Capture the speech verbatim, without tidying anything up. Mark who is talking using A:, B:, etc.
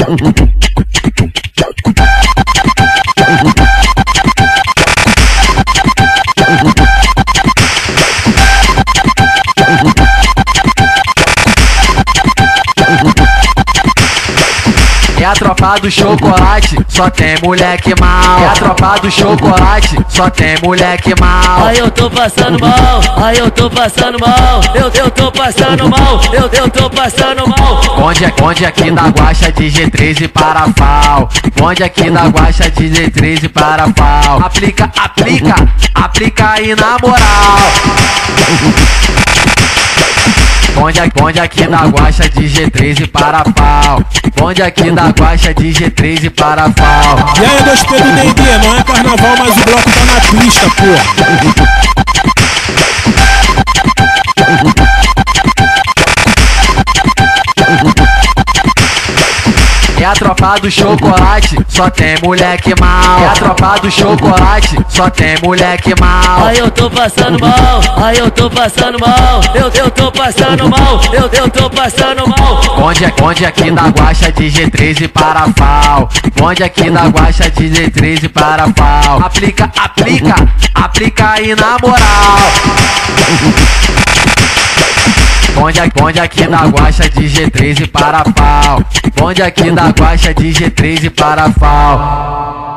A: É a tropa do chocolate, só tem moleque mal. É a tropa do chocolate, só tem moleque mal.
B: Aí eu tô passando mal, aí eu tô passando mal. Eu, eu tô passando mal, eu, eu tô passando mal.
A: Bonde, bonde aqui da Guacha de G três e Parafal. Bonde aqui da Guacha de G três e Parafal. Aplica, aplica, aplica aí na moral. Bonde, bonde aqui da Guacha de G três e Parafal. Bonde aqui da Guacha de G três e Parafal.
C: E aí, dois P do D e D, não é carnaval, mas o bloco tá na pista, porra.
A: É a tropa do chocolate, só tem moleque mal. É a tropa do chocolate, só tem moleque mal.
B: Aí eu tô passando mal, aí eu tô passando mal. Eu, eu tô passando mal, eu, eu tô passando mal.
A: Bonde, bonde aqui da Guacha de G três e Parafal. Bonde aqui da Guacha de G três e Parafal. Aplica, aplica, aplica aí na moral. Bonde, bonde aqui da Guacha de G três e Parafal. Bonde aqui da Guacha de G três e Parafal.